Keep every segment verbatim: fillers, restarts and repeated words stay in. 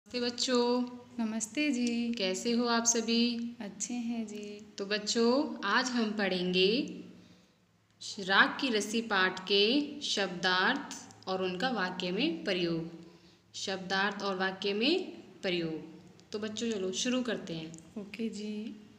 नमस्ते बच्चों। नमस्ते जी। कैसे हो आप सभी? अच्छे हैं जी। तो बच्चों, आज हम पढ़ेंगे राग की रस्सी पाठ के शब्दार्थ और उनका वाक्य में प्रयोग। शब्दार्थ और वाक्य में प्रयोग। तो बच्चों चलो शुरू करते हैं। ओके जी।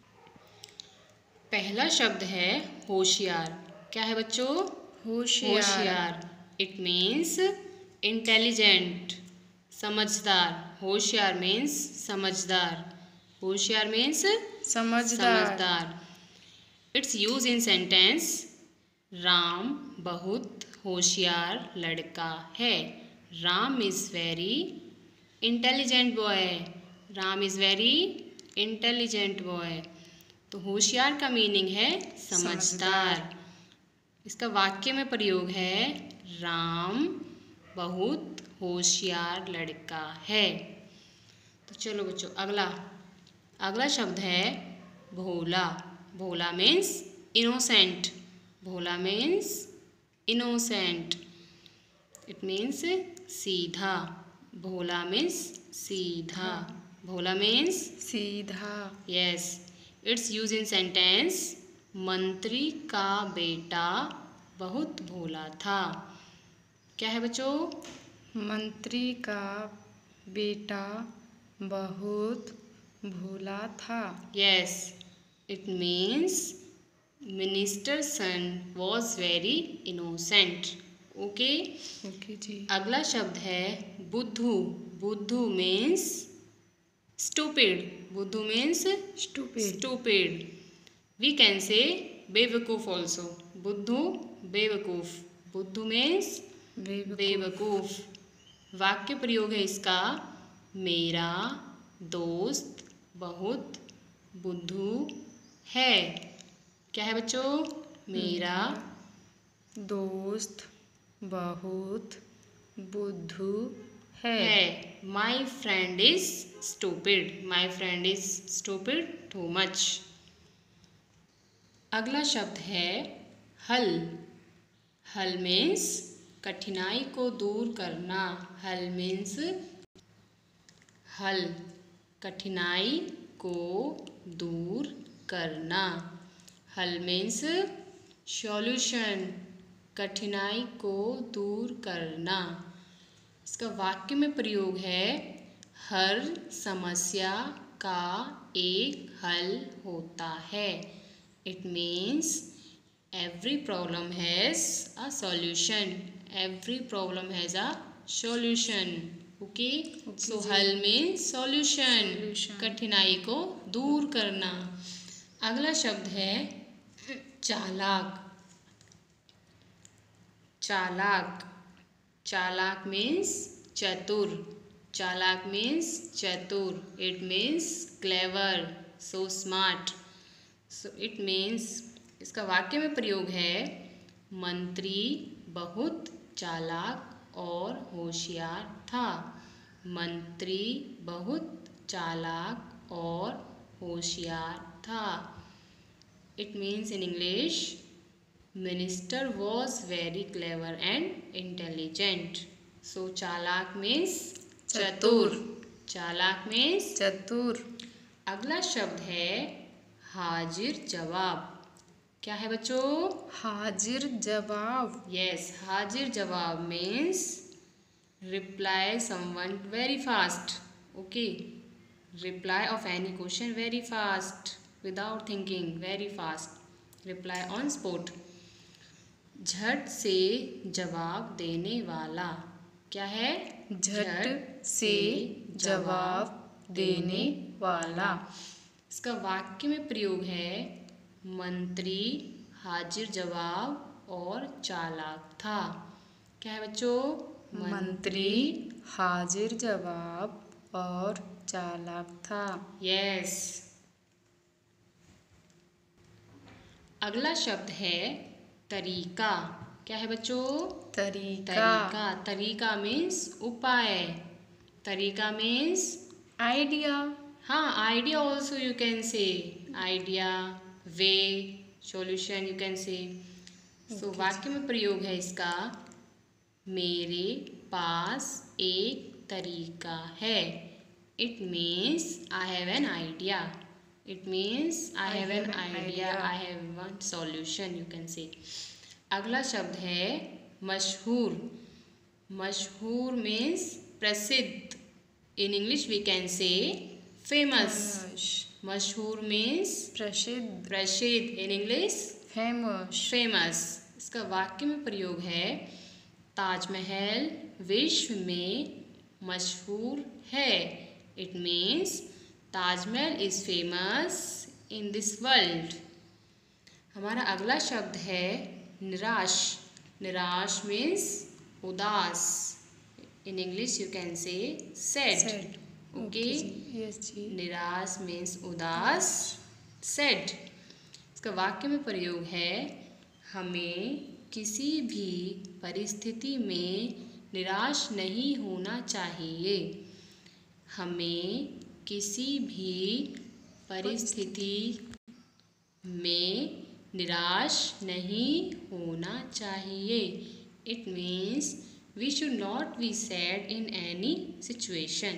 पहला शब्द है होशियार। क्या है बच्चों? होशियार। इट मीन्स इंटेलिजेंट, समझदार। होशियार मीन्स समझदार। होशियार मीन्स समझदार। समझदार। It's use in sentence. Ram बहुत होशियार लड़का है। Ram is very intelligent boy. Ram is very intelligent boy. तो होशियार का मीनिंग है समझदार। समझदार। इसका वाक्य में प्रयोग है राम बहुत होशियार लड़का है। तो चलो बच्चों, अगला अगला शब्द है भोला। भोला मीन्स इनोसेंट। भोला मीन्स इनोसेंट। इट मीन्स सीधा। भोला मीन्स सीधा। भोला मीन्स सीधा। Yes. It's use in sentence. मंत्री का बेटा बहुत भोला था। क्या है बच्चों? मंत्री का बेटा बहुत भोला था। Yes. It means minister son was very innocent. Okay. Okay जी। अगला शब्द है बुद्धू। बुद्धू मीन्स स्टूपिड। बुद्धू means stupid. Stupid. We can say बेवकूफ ऑल्सो। बुद्धू बेवकूफ। बुद्धू मीन्स बेवकूफ। वाक्य प्रयोग है इसका मेरा दोस्त बहुत बुद्धू है। क्या है बच्चों? मेरा दोस्त बहुत बुद्धू है। है। My friend is stupid. My friend is stupid too much. अगला शब्द है हल। हल मीन्स कठिनाई को दूर करना। हल मीन्स हल कठिनाई को दूर करना। हल मीन्स सॉल्यूशन, कठिनाई को दूर करना। इसका वाक्य में प्रयोग है हर समस्या का एक हल होता है। It means every problem has a solution. Every problem has a solution. Okay. Okay So जी। हल means solution. Solution. कठिनाई को दूर करना। अगला शब्द है चालाक। चालाक चालाक मीन्स चतुर। चालाक मीन्स चतुर। It means clever, so smart. So it means इसका वाक्य में प्रयोग है मंत्री बहुत चालाक और होशियार था। मंत्री बहुत चालाक और होशियार था। It means in English minister was very clever and intelligent. So चालाक मीन्स चतुर। चालाक मीन्स चतुर। अगला शब्द है हाजिर जवाब। क्या है बच्चों? हाजिर जवाब। यस। हाजिर जवाब means reply someone very fast. Okay. Reply of any question very fast without thinking, very fast. Reply on spot. झट से जवाब देने वाला। क्या है? झट से जवाब देने वाला। इसका वाक्य में प्रयोग है मंत्री हाजिर जवाब और चालाक था। क्या है बच्चों? मंत्री हाजिर जवाब और चालाक था। यस। अगला शब्द है तरीका। क्या है बच्चों? तरीका। तरीका तरीका मीन्स उपाय। तरीका मीन्स आइडिया। हाँ, idea also you can say. Idea, way, solution you can say. So वाक्य में प्रयोग है इसका मेरे पास एक तरीका है। It means I have an idea. It means I, I have, have an, an idea. idea. I have one solution, you can say. अगला शब्द है मशहूर. मशहूर means प्रसिद्ध. In English we can say famous. मशहूर means प्रसिद्ध. प्रसिद्ध. In English famous. famous. इसका वाक्य में प्रयोग है ताजमहल विश्व में मशहूर है. It means Taj Mahal is famous in this world. हमारा अगला शब्द है निराश. निराश means उदास. In English you can say sad. sad. Okay. okay yes जी. निराश means उदास. sad. इसका वाक्य में प्रयोग है हमें किसी भी परिस्थिति में निराश नहीं होना चाहिए. हमें किसी भी परिस्थिति में निराश नहीं होना चाहिए. It means we should not be sad in any situation.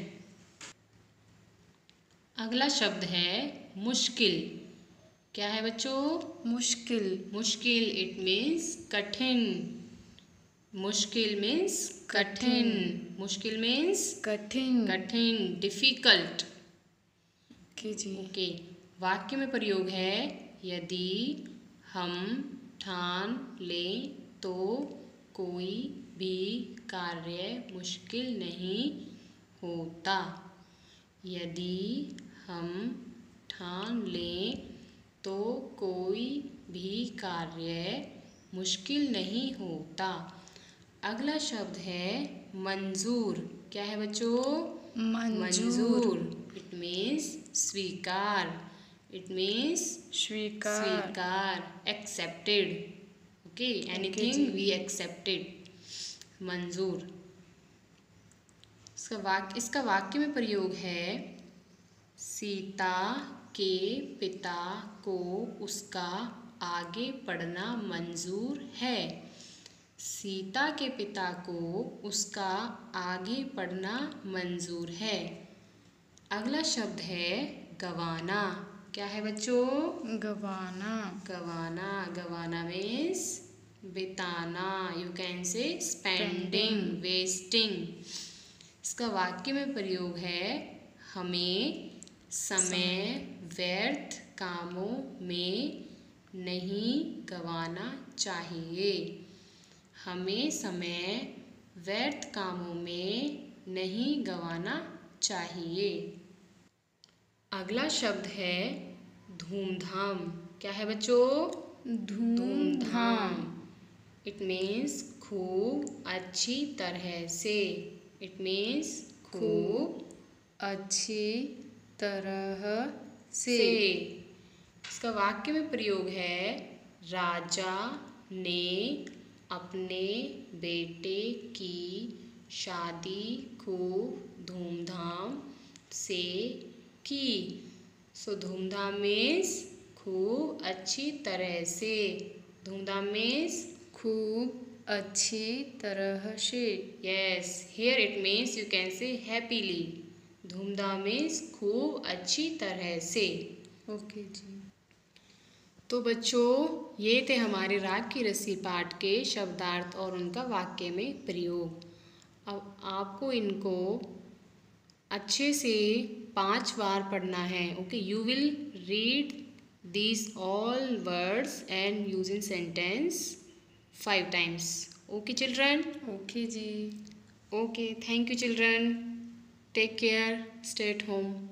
अगला शब्द है मुश्किल. क्या है बच्चों? मुश्किल. मुश्किल इट मीन्स कठिन. मुश्किल मीन्स कठिन. मुश्किल मीन्स कठिन. कठिन डिफिकल्ट. ओके जी. ओके. वाक्य में प्रयोग है यदि हम ठान लें तो कोई भी कार्य मुश्किल नहीं होता. यदि हम ठान लें तो कोई भी कार्य मुश्किल नहीं होता. अगला शब्द है मंजूर. क्या है बच्चों? मंजूर. इट मीन्स स्वीकार. इट मीन्स स्वीकार. स्वीकार. Accepted. Okay. Anything we accepted. मंजूर. इसका वाक्य इसका वाक्य में प्रयोग है सीता के पिता को उसका आगे पढ़ना मंजूर है. सीता के पिता को उसका आगे पढ़ना मंजूर है. अगला शब्द है गवाना. क्या है बच्चों? गवाना. गवाना. गवाना मीन्स बिताना. You can say spending, wasting. इसका वाक्य में प्रयोग है हमें समय व्यर्थ कामों में नहीं गंवाना चाहिए. हमें समय व्यर्थ कामों में नहीं गंवाना चाहिए. अगला शब्द है धूमधाम. क्या है बच्चों? धूमधाम. इट मीन्स खूब अच्छी तरह से. इट मीन्स खूब अच्छी तरह से. इसका वाक्य में प्रयोग है राजा ने अपने बेटे की शादी खूब धूमधाम से की. सो धूमधाम मीन्स खूब अच्छी तरह से. धूमधाम मीन्स खूब अच्छी तरह से. Yes. Here it means you can say happily. धूमधाम मीन्स खूब अच्छी तरह से. ओके जी. तो बच्चों ये थे हमारे राग की रस्सी पाठ के शब्दार्थ और उनका वाक्य में प्रयोग. अब आपको इनको अच्छे से पांच बार पढ़ना है. Okay. You will read these all words and use in sentence five times. Okay children? Okay जी. Okay. Thank you children. Take care. Stay at home.